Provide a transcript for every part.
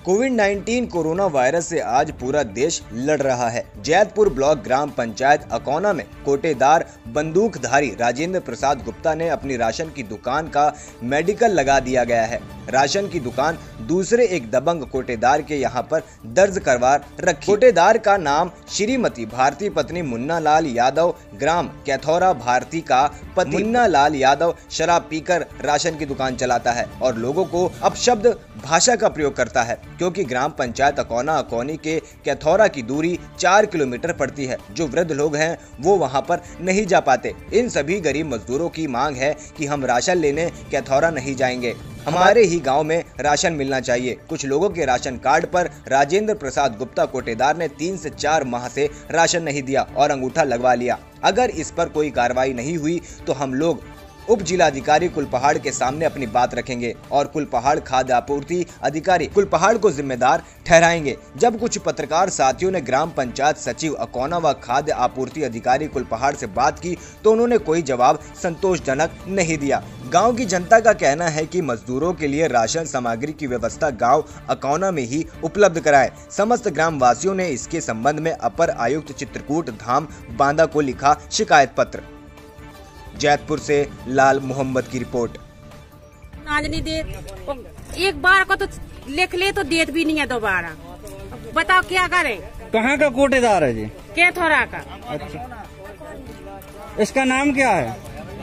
कोविड-19 corona virus से आज पूरा देश लड़ रहा है। जैतपुर ब्लॉक ग्राम पंचायत अकौना में कोटेदार बंदूकधारी राजेंद्र प्रसाद गुप्ता ने अपनी राशन की दुकान का मेडिकल लगा दिया गया है। राशन की दुकान दूसरे एक दबंग कोटेदार के यहां पर दर्ज करवा रखी। कोटेदार का नाम श्रीमती भारती पत्नी मुन्ना लाल यादव, ग्राम कैथौरा भारती का पति मुन्ना लाल यादव शराब पीकर राशन की दुकान चलाता है और लोगों को अपशब्द भाषा का प्रयोग करता है, क्योंकि ग्राम पंचायत अकौना अकौनी के कैथौरा की दूरी 4 किलोमीटर पड़ती है। जो वृद्ध लोग हैं वो वहां पर नहीं जा पाते। इन सभी गरीब मजदूरों की मांग है कि हम राशन लेने कैथौरा नहीं जाएंगे, हमारे ही गांव में राशन मिलना चाहिए। कुछ लोगों के राशन कार्ड पर राजेंद्र प्रसाद गुप्ता कोटेदार ने 3 से 4 माह से राशन नहीं दिया और अंगूठा लगवा लिया। अगर इस पर कोई कार्रवाई नहीं हुई तो हम लोग उप जिलाधिकारी कुलपहाड़ के सामने अपनी बात रखेंगे और कुलपहाड़ खाद्य आपूर्ति अधिकारी कुलपहाड़ को जिम्मेदार ठहराएंगे। जब कुछ पत्रकार साथियों ने ग्राम पंचायत सचिव अकौना व खाद्य आपूर्ति अधिकारी कुलपहाड़ से बात की तो उन्होंने कोई जवाब संतोषजनक नहीं दिया। गांव की जनता का कहना है कि मजदूरों के लिए राशन सामग्री की व्यवस्था गांव अकौना में ही उपलब्ध कराए। समस्त ग्राम वासियों ने इसके संबंध में अपर आयुक्त चित्रकूट धाम बांदा को लिखा शिकायत पत्र। जैतपुर से लाल मोहम्मद की रिपोर्ट। आज नहीं दे, एक बार को तो लिख ले तो देत भी नहीं है दोबारा। बताओ क्या करें। कहाँ का कोटेदार है जी? कैथौरा का। अच्छा, इसका नाम क्या है?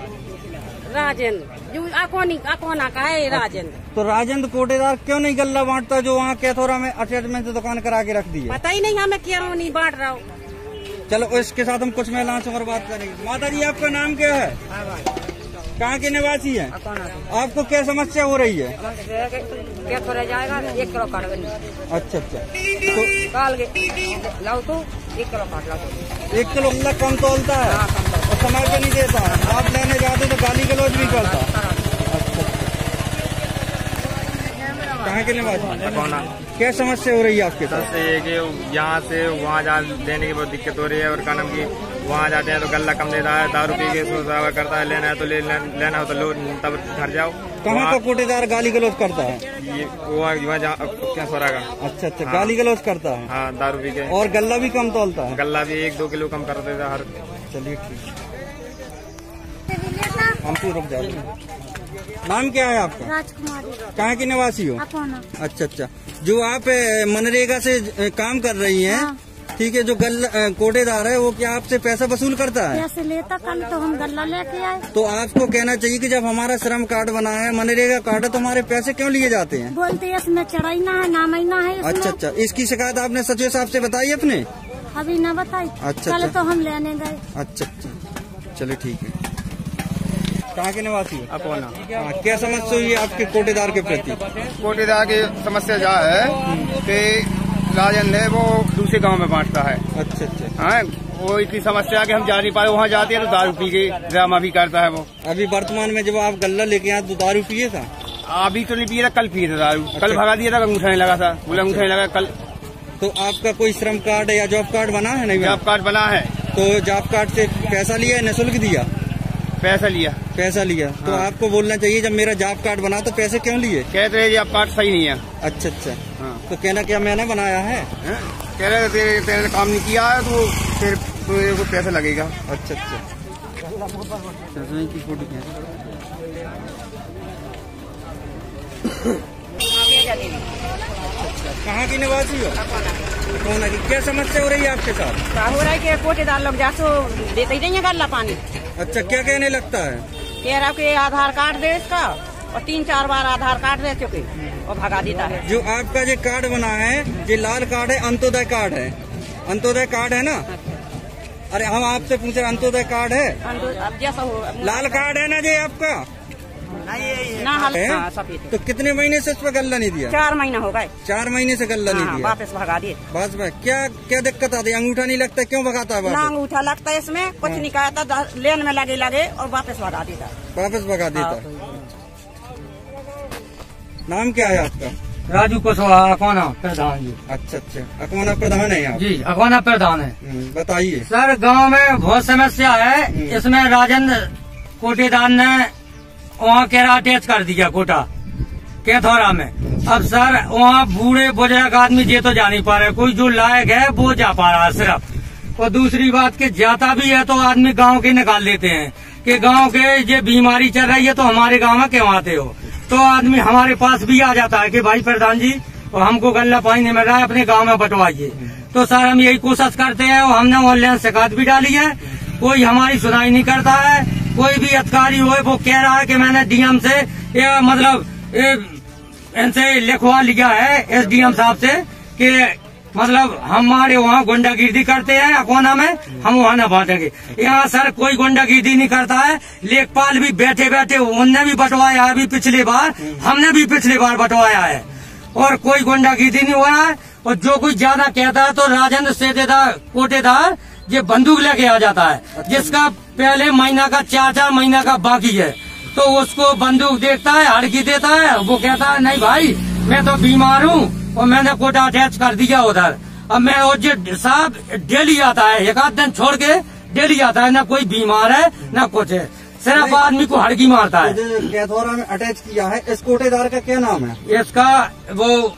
राजेंद्र, जो अकौना का है राजेंद्र। तो राजेंद्र कोटेदार क्यों नहीं गल्ला बांटता जो वहाँ कैथौरा में अटैचमेंट से दुकान करा के रख दी है? पता ही नहीं हमें क्यों नहीं बांट रहा हूँ। चलो इसके साथ हम कुछ महिलाओं से और बात करेंगे। माता जी, आपका नाम क्या है? कहाँ के निवासी हैं? आपको क्या समस्या हो रही है? कैथौरा जाएगा 1 किलो काट। अच्छा, तो काल लाओ तो 1 किलो काट लाओ। 1 किलो मतलब कम तोलता है और समय पे नहीं देता। आप लेने जाते तो गाली गलौज भी करता। कहाँ के निवासी? क्या समस्या हो रही है आपके साथ? कि यहाँ से वहाँ जा देने की बहुत दिक्कत हो रही है और कानम की वहाँ जाते हैं तो गल्ला कम देता है, दारू पी के सोचा करता है, लेना है तो लेना हो तो लो, तब घर जाओ। कहाँ का कोटेदार गाली गलौज करता है? ये वो क्या सोरा का। अच्छा, हाँ। गाली गलौज करता है। हाँ, दारू पी के। और गल्ला भी कम तोलता है? गल्ला भी 1-2 किलो कम कर देता हर। चलिए ठीक, हम तो रुक जाते। नाम क्या है आपका? राजकुमारी। कहाँ की निवासी हो? अकौना। अच्छा, जो आप मनरेगा से काम कर रही हैं, हाँ। ठीक है, जो कोटेदार है वो क्या आपसे पैसा वसूल करता है? पैसे लेता, कल तो हम गल्ला लेके आए। तो आपको कहना चाहिए कि जब हमारा श्रम कार्ड बना है, मनरेगा कार्ड है, तो हमारे पैसे क्यों लिए जाते हैं? बोलते हैं इसमें चढ़ाईना है, नामैना है। अच्छा, इसकी शिकायत आपने सचिव साहब से बताई अपने? अभी न बताई। अच्छा, कल तो हम लेने गए। अच्छा, चलिए ठीक है। कहाँ के निवासी? अकौना। क्या समस्या हुई है आपके कोटेदार के प्रति? कोटेदार की समस्या क्या है कि राजेंद्र है वो दूसरे गांव में बांटता है। अच्छा, हाँ, वो इसकी समस्या कि हम जा नहीं पाए, वहाँ जाते हैं तो दारू पी के ड्रामा भी करता है वो। अभी वर्तमान में जब आप गल्ला लेके आए तो दारू पिए था? अभी तो नहीं पिए था, कल पिए था दारू। कल भगा दिया था, अंगूठा नहीं लगा था, बोला अंगूठा नहीं लगा कल। तो आपका कोई श्रम कार्ड या जॉब कार्ड बना है? नहीं, जॉब कार्ड बना है। तो जॉब कार्ड से पैसा लिया, निःशुल्क दिया? पैसा लिया। तो हाँ। आपको बोलना चाहिए जब मेरा जॉब कार्ड बना तो पैसे क्यों लिए? कहते हैं जॉब कार्ड सही नहीं है। अच्छा, हाँ। तो कहना क्या मैंने बनाया है? कह रहे तेरे काम नहीं किया है तो फिर तो पैसा लगेगा। अच्छा, की फोटो कहाँ की निवासी हो? कौन है? क्या समस्या हो रही है आपके साथ? हो रहा है कि कोटेदार लोग जासो देते ही नहीं है गल्ला पानी। अच्छा, क्या कहने लगता है? कह रहा कि आधार कार्ड दे इसका, और 3-4 बार आधार कार्ड दे चुके और भगा देता है। जो आपका जो कार्ड बना है, ये लाल कार्ड है, अंत्योदय कार्ड है? अंत्योदय कार्ड है ना? अरे हम आपसे पूछ रहे अंत्योदय कार्ड है? जैसा हो लाल कार्ड है ना जी आपका? ना हाँ, तो कितने महीने से इस पर गल्ला नहीं दिया? 4 महीना हो गए। 4 महीने से गल्ला नहीं दिया? वापस भगा दिए। बस में क्या दिक्कत आती है? अंगूठा नहीं लगता, क्यों भगाता है? ना अंगूठा लगता है इसमें, कुछ नहीं कहता, लेन में लगे और वापस भगा देता। वापस भगा देता। नाम क्या है आपका? राजू कुशवाहा, अकौना प्रधान जी। अच्छा, अकौना प्रधान है आप? जी, अकौना प्रधान है। बताइए सर, गांव में बहुत समस्या है। इसमें राजेंद्र कोटेदार ने वहाँ केरा अटैच कर दिया कोटा कैथौरा में। अब सर वहाँ बूढ़े बुजुर्ग आदमी ये तो जा नहीं पा रहे, कोई जो लायक है वो जा पा रहा है सिर्फ। और दूसरी बात कि जाता भी है तो आदमी गांव के निकाल देते हैं कि गांव के ये बीमारी चल रही है तो हमारे गांव में क्यों आते हो। तो आदमी हमारे पास भी आ जाता है कि भाई प्रधान जी और हमको गल्ला पानी नहीं मिल रहा है, अपने गांव में बंटवाइए। तो सर हम यही कोशिश करते हैं और हमने ऑनलाइन शिकायत भी डाली है, कोई हमारी सुनाई नहीं करता है। कोई भी अधिकारी हो वो कह रहा है कि मैंने डीएम से मतलब इनसे लिखवा लिया है, एसडीएम साहब से, कि मतलब हमारे वहाँ गुंडागिर्दी करते हैं अकोना में, हम वहाँ न बांटेंगे। यहाँ सर कोई गुंडागिर्दी नहीं करता है, लेखपाल भी बैठे बैठे उनने भी बंटवाया है, अभी पिछली बार हमने भी पिछली बार बंटवाया है और कोई गुंडागिर्दी नहीं हुआ है। और जो कुछ ज्यादा कहता है तो राजेंद्र सेठेदार कोटेदार ये बंदूक लेके आ जाता है, जिसका पहले महीना का 4 महीना का बाकी है, तो उसको बंदूक देखता है, हड़की देता है, वो कहता है नहीं भाई मैं तो बीमार हूँ और मैंने कोटा अटैच कर दिया उधर। अब मैं और साहब डेली आता है, एक आध दिन छोड़ के डेली आता है, ना कोई बीमार है ना कुछ है, सिर्फ आदमी को हड़की मारता है। कैथोरा में अटैच किया है, इस कोटेदार का क्या नाम है? इसका वो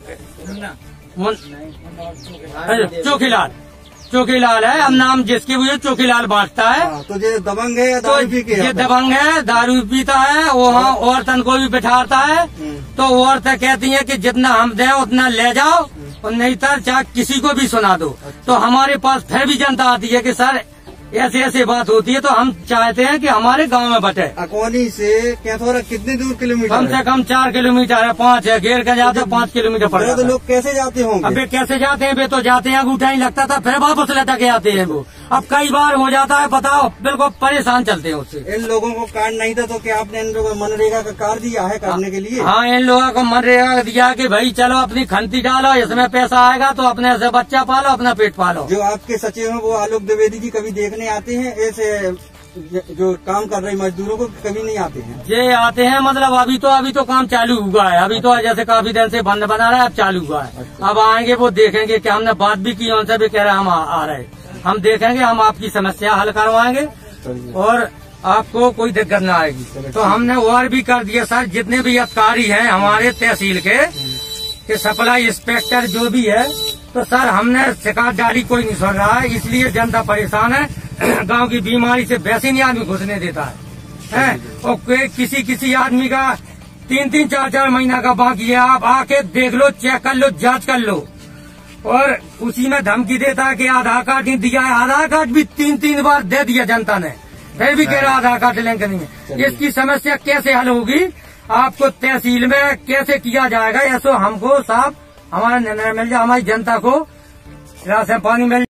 चौकीलाल है, अब नाम जिसकी वजह चौकीलाल बांटता है। तो ये दबंग है या दारू पी के? ये दबंग है, दारू पीता है, वहाँ औरतन को भी बिठाता है। तो औरतें कहती हैं कि जितना हम दें उतना ले जाओ और नहीं तो चाहे किसी को भी सुना दो। तो हमारे पास फिर भी जनता आती है कि सर ऐसे ऐसे बात होती है, तो हम चाहते हैं कि हमारे गांव में बटे। अकोनी से कैथोरा कितनी दूर किलोमीटर? कम से कम 4 किलोमीटर है, 5 है, घेर के जाते 5 किलोमीटर पड़ जाता है। तो लोग कैसे जाते होंगे? अबे कैसे जाते हैं, वे तो जाते हैं, अंगूठा ही लगता था फिर वापस लटक के आते हैं वो। अब कई बार हो जाता है, बताओ, बिल्कुल परेशान चलते हैं उससे। इन लोगों को कार्ड नहीं था तो क्या आपने इन लोगों को मनरेगा का कार्ड दिया है करने के लिए? हाँ, इन लोगों को मनरेगा दिया कि भाई चलो अपनी खंती डालो, इसमें पैसा आएगा तो अपने से बच्चा पालो, अपना पेट पालो। जो आपके सचिव हैं वो आलोक द्विवेदी जी कभी देखने आते हैं ऐसे जो काम कर रहे मजदूरों को? कभी नहीं आते हैं? ये आते हैं, मतलब अभी तो काम चालू हुआ है, अभी तो जैसे काफी दिन से बंद बना रहा है, अब चालू हुआ है। अब आएंगे वो देखेंगे कि हमने बात भी की, उनसे भी कह रहे हम आ रहे, हम देखेंगे, हम आपकी समस्या हल करवाएंगे और आपको कोई दिक्कत न आएगी। तो हमने और भी कर दिया सर, जितने भी अधिकारी हैं हमारे तहसील के सप्लाई इंस्पेक्टर जो भी है, तो सर हमने शिकायत डाली, कोई नहीं सुन रहा है, इसलिए जनता परेशान है। गांव की बीमारी से वैसे नहीं आदमी घुसने देता है और किसी आदमी का 3-3, 4-4 महीना का बाकी है, आप आके देख लो, चेक कर लो, जांच कर लो। और उसी में धमकी देता है कि आधार कार्ड नहीं दिया है, आधार कार्ड भी 3-3 बार दे दिया जनता ने, फिर भी कह रहा आधार कार्ड लिंक नहीं है। इसकी समस्या कैसे हल होगी, आपको तहसील में कैसे किया जाएगा, ऐसा हमको साहब हमारा निर्णय मिल जाए, हमारी जनता को राशन पानी मिल